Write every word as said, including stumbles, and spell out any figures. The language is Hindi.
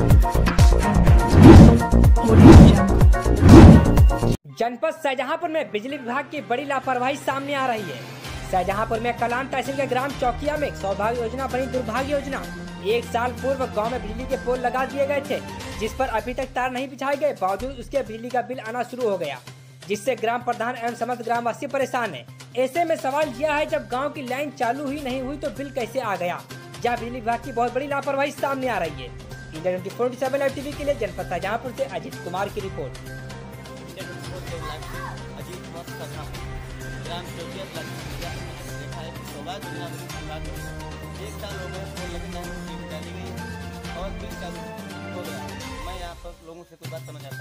जनपद शाहजहांपुर में बिजली विभाग की बड़ी लापरवाही सामने आ रही है। शाहजहांपुर में कलान तहसील के ग्राम चौकिया में सौभाग्य योजना बनी दुर्भाग्य योजना। एक साल पूर्व गांव में बिजली के पोल लगा दिए गए थे, जिस पर अभी तक तार नहीं बिछाए गए, बावजूद उसके बिजली का बिल आना शुरू हो गया, जिससे ग्राम प्रधान एवं समस्त ग्रामवासी परेशान है। ऐसे में सवाल यह है, जब गाँव की लाइन चालू ही नहीं हुई तो बिल कैसे आ गया? जहाँ बिजली विभाग की बहुत बड़ी लापरवाही सामने आ रही है। India twenty four seven live TV के लिए जनपद शाहजहांपुर से अजीत कुमार की रिपोर्ट। अजीत कुमार ग्राम चौकिया देखा है सौभाग्य योजना एक साल हो गए फोन लगता है, डाली गई और बिल चालू हो गया। मैं यहाँ पर लोगों से कोई बात समझ आता